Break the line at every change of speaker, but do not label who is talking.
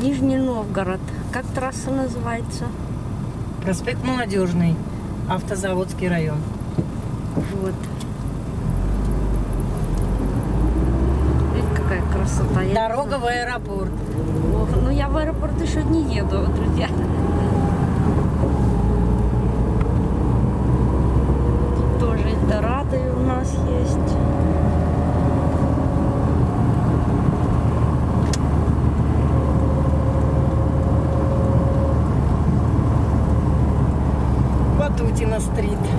Нижний Новгород. Как трасса называется?
Проспект Молодежный, Автозаводский район.
Вот. Видите, какая красота.
Дорога в аэропорт.
Ох, ну я в аэропорт еще не еду, друзья. Тут тоже Эльдорадо у нас есть.
Ватутина стрит.